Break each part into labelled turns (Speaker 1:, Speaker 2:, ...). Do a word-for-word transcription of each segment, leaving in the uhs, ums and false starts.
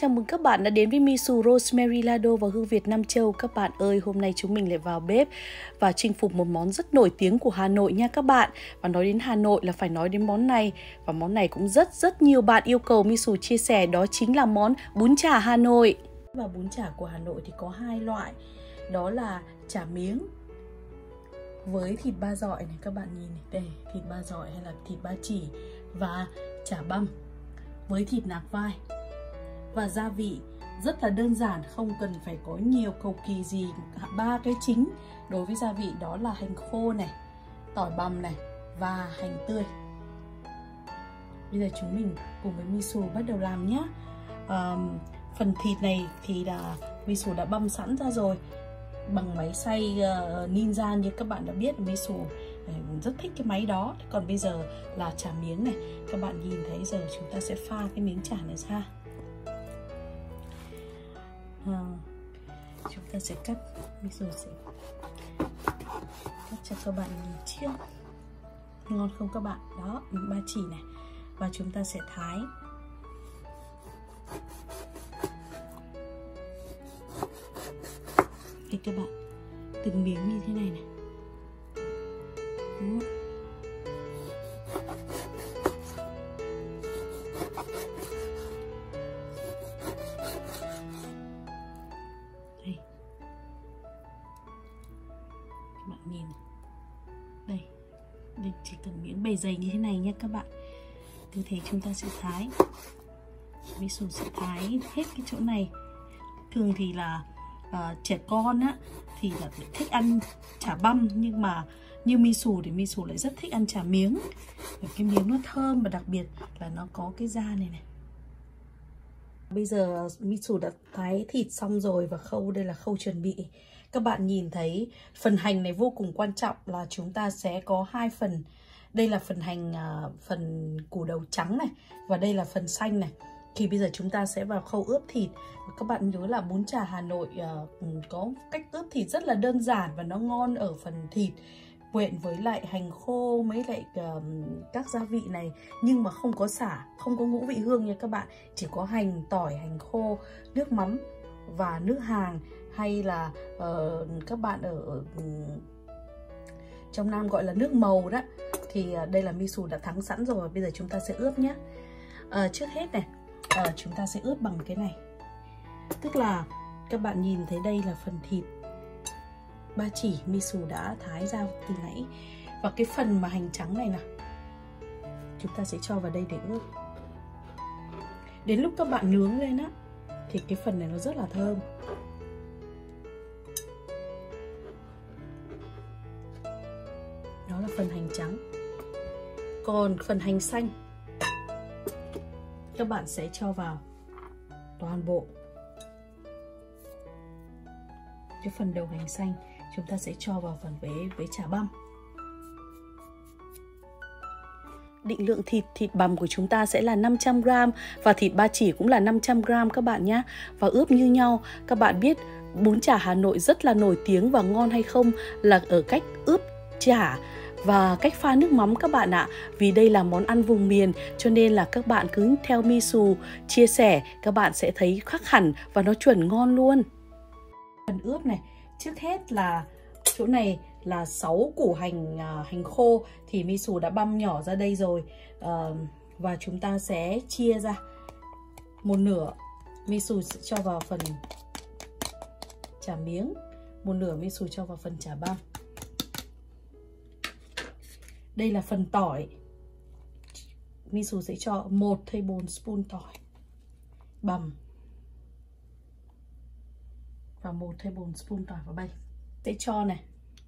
Speaker 1: chào mừng các bạn đã đến với Misu Rosemary Lardo và Hương Việt Nam Châu. Các bạn ơi, hôm nay chúng mình lại vào bếp và chinh phục một món rất nổi tiếng của Hà Nội nha các bạn. Và nói đến Hà Nội là phải nói đến món này. Và món này cũng rất rất nhiều bạn yêu cầu Misu chia sẻ, đó chính là món bún chả Hà Nội. Và bún chả của Hà Nội thì có hai loại, đó là chả miếng với thịt ba dọi này, các bạn nhìn này, đây, thịt ba dọi hay là thịt ba chỉ, và chả băm với thịt nạc vai. Và gia vị rất là đơn giản, không cần phải có nhiều cầu kỳ gì. Ba cái chính đối với gia vị đó là hành khô này, tỏi bằm này và hành tươi. Bây giờ chúng mình cùng với Misu bắt đầu làm nhé. à, Phần thịt này thì là Misu đã băm sẵn ra rồi bằng máy xay uh, Ninja. Như các bạn đã biết, Misu uh, rất thích cái máy đó. Còn bây giờ là chả miếng này, các bạn nhìn thấy giờ chúng ta sẽ pha cái miếng chả này ra. À, chúng ta sẽ cắt, Misu sẽ cắt cho các bạn nhìn trước. Ngon không các bạn? Đó, ba chỉ này. Và chúng ta sẽ thái. Đây các bạn, từng miếng như thế này này. Đúng không? Đây. Các bạn nhìn. Đây. Đây chỉ cần miếng bề dày như thế này nhé các bạn. Cứ thế chúng ta sẽ thái. Misu sẽ thái hết cái chỗ này. Thường thì là uh, trẻ con á thì là thích ăn chả băm, nhưng mà như Misu thì Misu lại rất thích ăn chả miếng. Và cái miếng nó thơm và đặc biệt là nó có cái da này này. Bây giờ Misu đã thái thịt xong rồi và khâu, đây là khâu chuẩn bị. Các bạn nhìn thấy phần hành này vô cùng quan trọng, là chúng ta sẽ có hai phần. Đây là phần hành, uh, phần củ đầu trắng này, và đây là phần xanh này. Thì bây giờ chúng ta sẽ vào khâu ướp thịt. Các bạn nhớ là bún chả Hà Nội uh, có cách ướp thịt rất là đơn giản và nó ngon ở phần thịt, quyện với lại hành khô, mấy lại uh, các gia vị này, nhưng mà không có sả, không có ngũ vị hương nha các bạn. Chỉ có hành, tỏi, hành khô, nước mắm và nước hàng, hay là uh, các bạn ở uh, trong Nam gọi là nước màu đó. Thì uh, đây là Misu đã thắng sẵn rồi. Bây giờ chúng ta sẽ ướp nhé. uh, Trước hết này, uh, chúng ta sẽ ướp bằng cái này. Tức là các bạn nhìn thấy đây là phần thịt ba chỉ Misu đã thái ra từ nãy. Và cái phần mà hành trắng này nào, chúng ta sẽ cho vào đây để ướp. Đến lúc các bạn nướng lên á thì cái phần này nó rất là thơm. Đó là phần hành trắng. Còn phần hành xanh các bạn sẽ cho vào toàn bộ. Cái phần đầu hành xanh chúng ta sẽ cho vào phần với, với chả băm. Định lượng thịt thịt bằm của chúng ta sẽ là năm trăm gam và thịt ba chỉ cũng là năm trăm gam các bạn nhé. Và ướp như nhau. Các bạn biết bún chả Hà Nội rất là nổi tiếng và ngon hay không là ở cách ướp chả và cách pha nước mắm các bạn ạ. Vì đây là món ăn vùng miền cho nên là các bạn cứ theo Misu chia sẻ, các bạn sẽ thấy khác hẳn và nó chuẩn ngon luôn. Phần ướp này, trước hết là chỗ này là sáu củ hành uh, hành khô thì Misu đã băm nhỏ ra đây rồi. uh, Và chúng ta sẽ chia ra một nửa Misu sẽ cho vào phần chả miếng, một nửa Misu cho vào phần chả băm. Đây là phần tỏi, Misu sẽ cho một tablespoon tỏi bằm và một tablespoon tỏi vào đây. Sẽ cho này,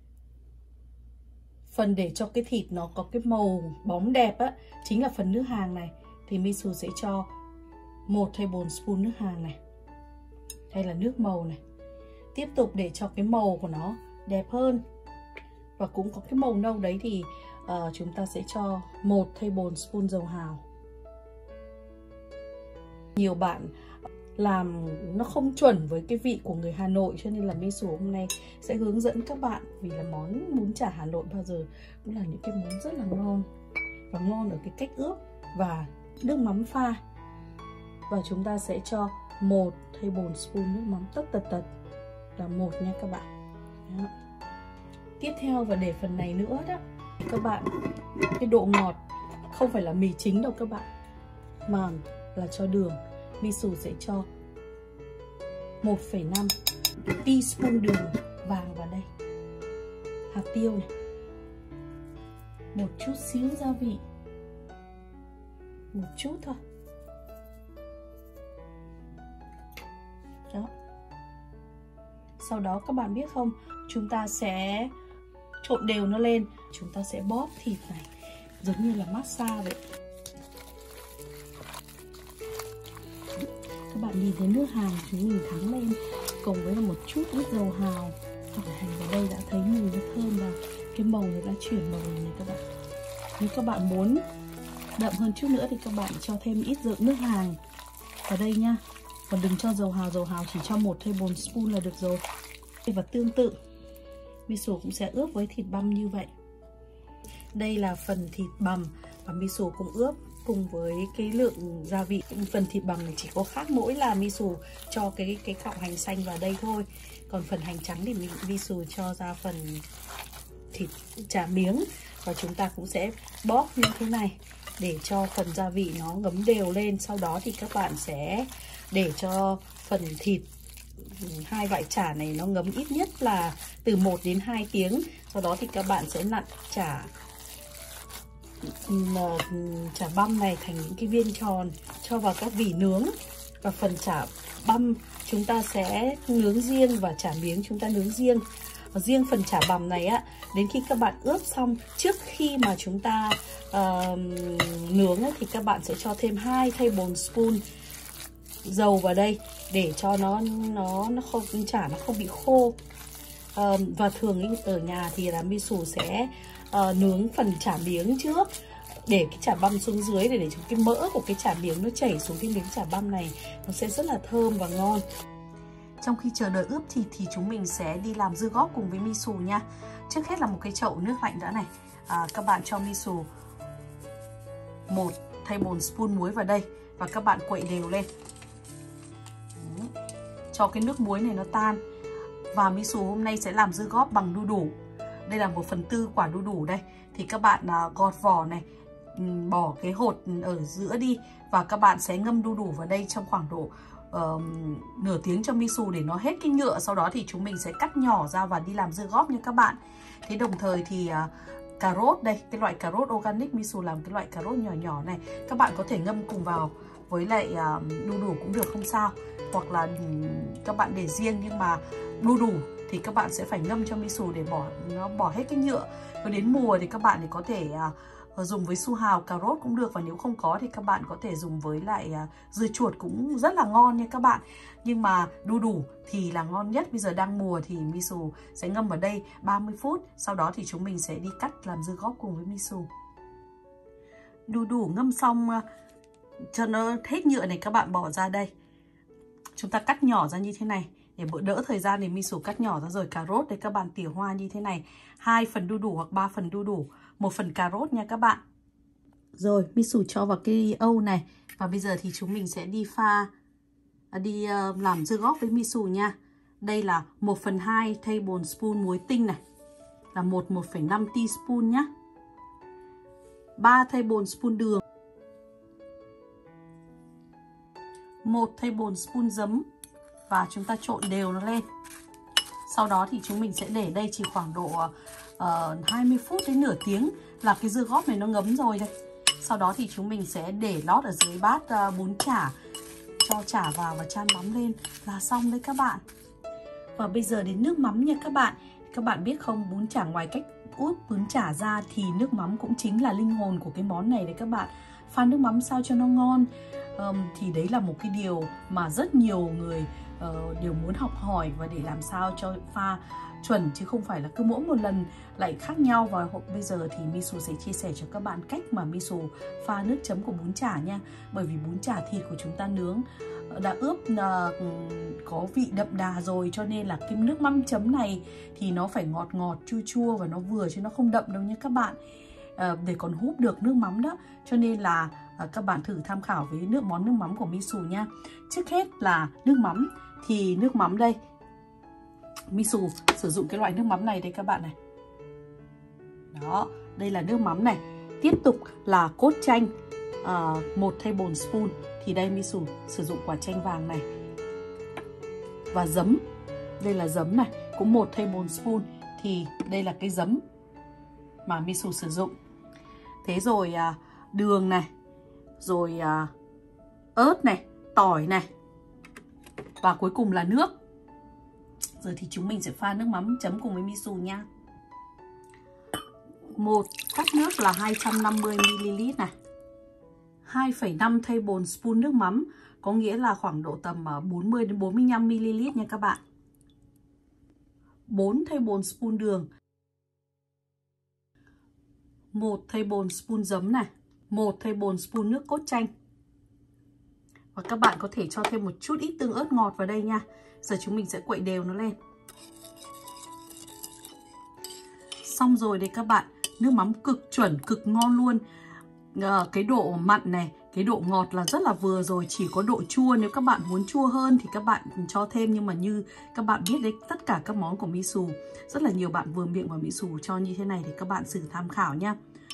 Speaker 1: phần để cho cái thịt nó có cái màu bóng đẹp á, chính là phần nước hàng này. Thì Misu sẽ cho một tablespoon nước hàng này. Đây là nước màu này. Tiếp tục để cho cái màu của nó đẹp hơn và cũng có cái màu nâu đấy thì uh, chúng ta sẽ cho một tablespoon dầu hào. Nhiều bạn làm nó không chuẩn với cái vị của người Hà Nội, cho nên là Misu hôm nay sẽ hướng dẫn các bạn. Vì là món bún chả Hà Nội bao giờ cũng là những cái món rất là ngon, và ngon ở cái cách ướp và nước mắm pha. Và chúng ta sẽ cho một tablespoon nước mắm tất tật tật là một nha các bạn. Đó. Tiếp theo và để phần này nữa đó các bạn, cái độ ngọt không phải là mì chính đâu các bạn, mà là cho đường. Misu sẽ cho một phẩy năm teaspoon đường vàng vào đây, hạt tiêu này, một chút xíu gia vị, một chút thôi. Đó. Sau đó các bạn biết không, chúng ta sẽ trộn đều nó lên, chúng ta sẽ bóp thịt này giống như là massage vậy. Các bạn nhìn thấy nước hào chúng mình thắng lên cùng với một chút ít dầu hào hoặc hành vào đây đã thấy mùi nó thơm và cái màu nó đã chuyển màu này các bạn. Nếu các bạn muốn đậm hơn chút nữa thì các bạn cho thêm ít rượu nước hàng vào đây nha. Còn đừng cho dầu hào, dầu hào chỉ cho một tablespoon là được rồi. Và tương tự, Misu cũng sẽ ướp với thịt băm như vậy. Đây là phần thịt bằm và Misu cũng ướp cùng với cái lượng gia vị. Phần thịt bằm này chỉ có khác mỗi là Misu cho cái cái cọng hành xanh vào đây thôi. Còn phần hành trắng thì Misu cho ra phần thịt chả miếng. Và chúng ta cũng sẽ bóp như thế này để cho phần gia vị nó ngấm đều lên. Sau đó thì các bạn sẽ để cho phần thịt hai vại chả này nó ngấm ít nhất là từ một đến hai tiếng. Sau đó thì các bạn sẽ nặn chả chả băm này thành những cái viên tròn, cho vào các vỉ nướng. Và phần chả băm chúng ta sẽ nướng riêng và chả miếng chúng ta nướng riêng. Và riêng phần chả bằm này á, đến khi các bạn ướp xong, trước khi mà chúng ta uh, nướng ấy, thì các bạn sẽ cho thêm hai tablespoon dầu vào đây để cho nó nó nó không chả nó không bị khô. Uh, và thường ở nhà thì là Misu sẽ uh, nướng phần chả miếng trước, để cái chả băm xuống dưới để để cho cái mỡ của cái chả miếng nó chảy xuống cái miếng chả băm này, nó sẽ rất là thơm và ngon. Trong khi chờ đợi ướp thịt thì chúng mình sẽ đi làm dưa góp cùng với Misu nha. Trước hết là một cái chậu nước lạnh đã này. À, các bạn cho Misu một tablespoon muối vào đây và các bạn quậy đều lên. Cho cái nước muối này nó tan. Và Misu hôm nay sẽ làm dưa góp bằng đu đủ. Đây là một phần tư quả đu đủ đây. Thì các bạn à, gọt vỏ này, bỏ cái hột ở giữa đi và các bạn sẽ ngâm đu đủ vào đây trong khoảng độ Uh, nửa tiếng cho Misu để nó hết cái nhựa. Sau đó thì chúng mình sẽ cắt nhỏ ra và đi làm dưa góp nha các bạn. Thế đồng thời thì uh, cà rốt đây, cái loại cà rốt organic, Misu làm cái loại cà rốt nhỏ nhỏ này. Các bạn có thể ngâm cùng vào với lại uh, đu đủ cũng được, không sao. Hoặc là um, các bạn để riêng, nhưng mà đu đủ thì các bạn sẽ phải ngâm cho Misu để bỏ nó bỏ hết cái nhựa. Rồi đến mùa thì các bạn thì có thể uh, dùng với su hào, cà rốt cũng được. Và nếu không có thì các bạn có thể dùng với lại uh, dưa chuột cũng rất là ngon nha các bạn. Nhưng mà đu đủ thì là ngon nhất. Bây giờ đang mùa thì Misu sẽ ngâm vào đây ba mươi phút. Sau đó thì chúng mình sẽ đi cắt làm dưa góp cùng với Misu. Đu đủ ngâm xong uh, cho nó hết nhựa này, các bạn bỏ ra đây. Chúng ta cắt nhỏ ra như thế này để đỡ thời gian thì Misu cắt nhỏ ra. Rồi cà rốt đây các bạn tỉa hoa như thế này, hai phần đu đủ hoặc ba phần đu đủ, một phần cà rốt nha các bạn. Rồi Misu cho vào cái âu này. Và bây giờ thì chúng mình sẽ đi pha Đi uh, làm dưa góp với Misu nha. Đây là một phần hai tablespoon muối tinh này, là một một phẩy năm teaspoon nhá, ba tablespoon đường, một tablespoon giấm. Và chúng ta trộn đều nó lên. Sau đó thì chúng mình sẽ để đây chỉ khoảng độ uh, hai mươi phút đến nửa tiếng là cái dưa góp này nó ngấm rồi đây. Sau đó thì chúng mình sẽ để lót ở dưới bát uh, bún chả, cho chả vào và chan mắm lên là xong đấy các bạn. Và bây giờ đến nước mắm nha các bạn. Các bạn biết không, bún chả ngoài cách ướp bún chả ra thì nước mắm cũng chính là linh hồn của cái món này đấy các bạn. Pha nước mắm sao cho nó ngon um, thì đấy là một cái điều mà rất nhiều người uh, đều muốn học hỏi và để làm sao cho pha chuẩn, chứ không phải là cứ mỗi một lần lại khác nhau. Và bây giờ thì Misu sẽ chia sẻ cho các bạn cách mà Misu pha nước chấm của bún chả nha. Bởi vì bún chả thịt của chúng ta nướng đã ướp uh, có vị đậm đà rồi, cho nên là cái nước mắm chấm này thì nó phải ngọt ngọt chua chua và nó vừa chứ nó không đậm đâu nhé các bạn. uh, để còn húp được nước mắm đó. Cho nên là uh, các bạn thử tham khảo với nước món nước mắm của Misu nha. Trước hết là nước mắm, thì nước mắm đây Misu sử dụng cái loại nước mắm này đây các bạn này. Đó, đây là nước mắm này. Tiếp tục là cốt chanh uh, một tablespoon. Thì đây Misu sử dụng quả chanh vàng này. Và giấm, đây là giấm này, cũng một tablespoon. Thì đây là cái giấm mà Misu sử dụng. Thế rồi uh, đường này, rồi uh, ớt này, tỏi này, và cuối cùng là nước. Giờ thì chúng mình sẽ pha nước mắm chấm cùng với Misu nha. Một cốc nước là hai trăm năm mươi mi li lít này. hai phẩy năm tablespoon nước mắm, có nghĩa là khoảng độ tầm bốn mươi đến bốn mươi lăm mi li lít nha các bạn. bốn tablespoon đường. một tablespoon giấm này, một tablespoon nước cốt chanh. Và các bạn có thể cho thêm một chút ít tương ớt ngọt vào đây nha. Giờ chúng mình sẽ quậy đều nó lên. Xong rồi đấy các bạn, nước mắm cực chuẩn, cực ngon luôn. À, cái độ mặn này, cái độ ngọt là rất là vừa rồi. Chỉ có độ chua, nếu các bạn muốn chua hơn thì các bạn cho thêm. Nhưng mà như các bạn biết đấy, tất cả các món của Misu, rất là nhiều bạn vừa miệng và Misu cho như thế này thì các bạn thử tham khảo nha.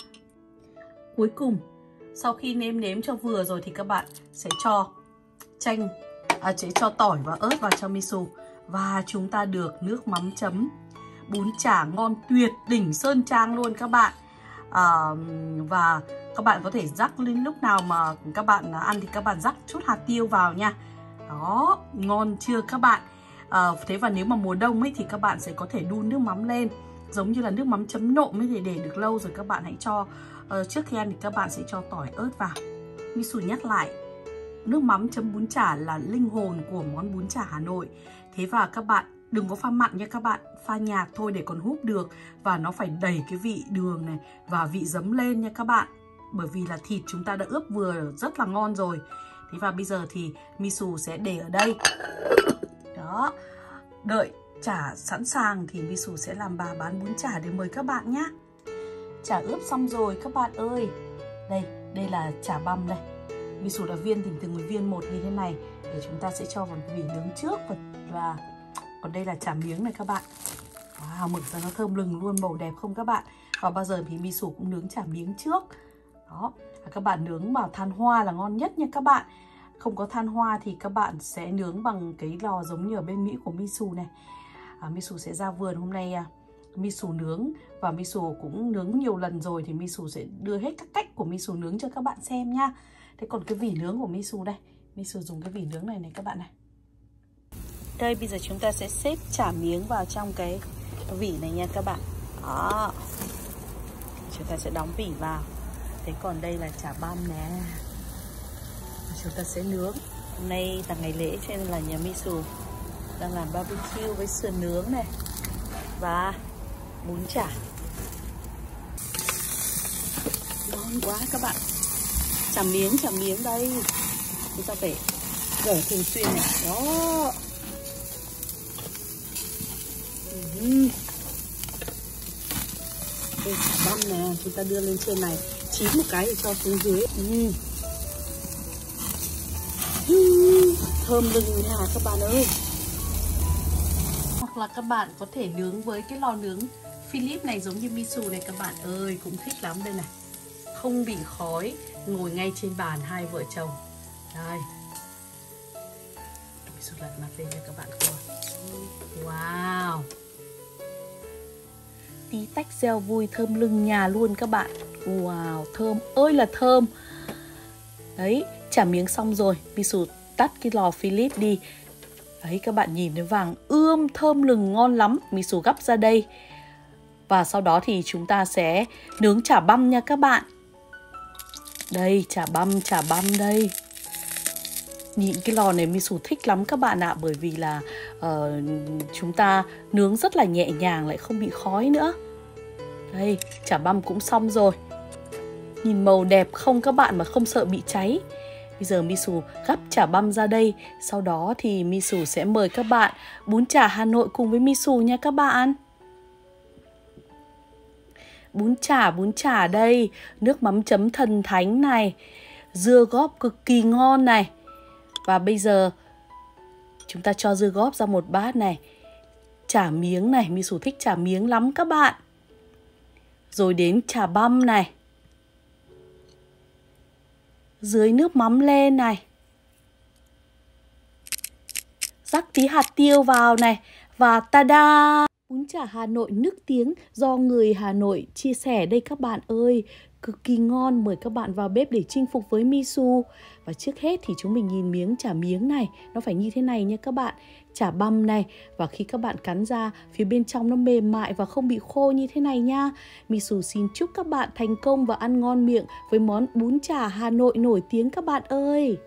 Speaker 1: Cuối cùng, sau khi nêm nếm cho vừa rồi thì các bạn sẽ cho chanh, à, sẽ cho tỏi và ớt vào cho Misu. Và chúng ta được nước mắm chấm bún chả ngon tuyệt đỉnh Sơn Trang luôn các bạn. À, và các bạn có thể rắc lên, lúc nào mà các bạn ăn thì các bạn rắc chút hạt tiêu vào nha. Đó, ngon chưa các bạn? À, thế và nếu mà mùa đông ấy thì các bạn sẽ có thể đun nước mắm lên, giống như là nước mắm chấm nộm ấy, thì để được lâu rồi các bạn hãy cho uh, trước khi ăn thì các bạn sẽ cho tỏi ớt vào. Misu nhắc lại, nước mắm chấm bún chả là linh hồn của món bún chả Hà Nội. Thế và các bạn đừng có pha mặn nha các bạn, pha nhạt thôi để còn húp được. Và nó phải đẩy cái vị đường này và vị giấm lên nha các bạn. Bởi vì là thịt chúng ta đã ướp vừa rất là ngon rồi. Thế và bây giờ thì Misu sẽ để ở đây. Đó, đợi chả sẵn sàng thì Misu sẽ làm bà bán bún chả để mời các bạn nhé. Chả ướp xong rồi các bạn ơi. Đây, đây là chả băm đây. Misu đã viên thành từng viên một như thế này để chúng ta sẽ cho vào vỉ nướng trước. Và, và còn đây là chả miếng này các bạn. Wow, mực ra nó thơm lừng luôn, màu đẹp không các bạn? Và bao giờ thì Misu cũng nướng chả miếng trước. Đó, các bạn nướng vào than hoa là ngon nhất nha các bạn. Không có than hoa thì các bạn sẽ nướng bằng cái lò giống như ở bên Mỹ của Misu này. à, Misu sẽ ra vườn hôm nay, à, Misu nướng. Và Misu cũng nướng nhiều lần rồi thì Misu sẽ đưa hết các cách của Misu nướng cho các bạn xem nha. Thế còn cái vỉ nướng của Misu đây, Misu dùng cái vỉ nướng này này các bạn này. Đây, bây giờ chúng ta sẽ xếp chả miếng vào trong cái vỉ này nha các bạn. Đó, chúng ta sẽ đóng vỉ vào. Thế còn đây là chả băm nè, chúng ta sẽ nướng. Hôm nay là ngày lễ cho nên là nhà Misu đang làm barbecue với sườn nướng này và bún chả. Ngon quá các bạn. Chả miếng, chả miếng đây. Chúng ta phải gỡ thường xuyên này. Đó. Uhm. Đây chả băm nè, chúng ta đưa lên trên này, chín một cái thì cho xuống dưới. Uhm. Uhm. Thơm lừng nha các bạn ơi. Hoặc là các bạn có thể nướng với cái lò nướng Philips này giống như Misu này các bạn ơi, cũng thích lắm đây này. Không bị khói, ngồi ngay trên bàn hai vợ chồng. Đây. Misu lật mặt lên cho các bạn coi. Wow. Tí tách reo vui thơm lưng nhà luôn các bạn. Wow, thơm ơi là thơm. Đấy, chả miếng xong rồi. Misu tắt cái lò Philips đi. Đấy, các bạn nhìn thấy vàng ươm thơm lừng ngon lắm. Misu gắp ra đây. Và sau đó thì chúng ta sẽ nướng chả băm nha các bạn. Đây, chả băm, chả băm đây. Nhìn cái lò này Misu thích lắm các bạn ạ. Bởi vì là uh, chúng ta nướng rất là nhẹ nhàng, lại không bị khói nữa. Đây, chả băm cũng xong rồi. Nhìn màu đẹp không các bạn, mà không sợ bị cháy. Bây giờ Misu gắp chả băm ra đây. Sau đó thì Misu sẽ mời các bạn bún chả Hà Nội cùng với Misu nha các bạn. Bún chả, bún chả đây. Nước mắm chấm thần thánh này. Dưa góp cực kỳ ngon này. Và bây giờ chúng ta cho dưa góp ra một bát này. Chả miếng này, Misu thích chả miếng lắm các bạn. Rồi đến chả băm này. Dưới nước mắm lên này. Rắc tí hạt tiêu vào này. Và tada! Bún chả Hà Nội nức tiếng do người Hà Nội chia sẻ đây các bạn ơi. Cực kỳ ngon, mời các bạn vào bếp để chinh phục với Misu. Và trước hết thì chúng mình nhìn miếng chả miếng này. Nó phải như thế này nha các bạn. Chả băm này. Và khi các bạn cắn ra, phía bên trong nó mềm mại và không bị khô như thế này nha. Misu xin chúc các bạn thành công và ăn ngon miệng với món bún chả Hà Nội nổi tiếng các bạn ơi.